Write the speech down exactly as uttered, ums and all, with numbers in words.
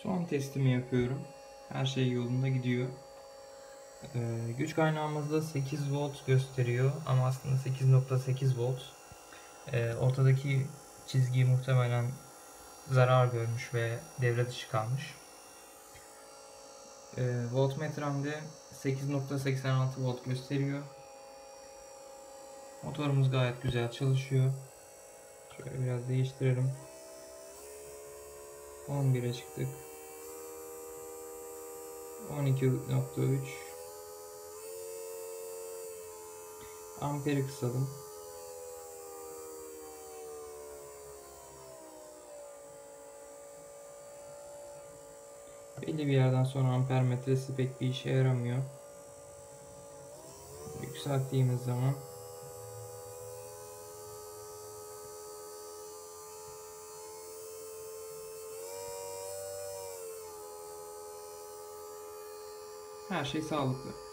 Son testimi yapıyorum. Her şey yolunda gidiyor. Ee, güç kaynağımızda sekiz volt gösteriyor ama aslında sekiz nokta sekiz volt. Ee, ortadaki çizgi muhtemelen zarar görmüş ve devre dışı kalmış. Ee, voltmetremde sekiz nokta seksen altı volt gösteriyor. Motorumuz gayet güzel çalışıyor. Şöyle biraz değiştirelim. on bire çıktık. on iki nokta üç. Amperi kısalım. Belli bir yerden sonra amper metresi pek bir işe yaramıyor. Yükselttiğimiz zaman her şey sağlıklı.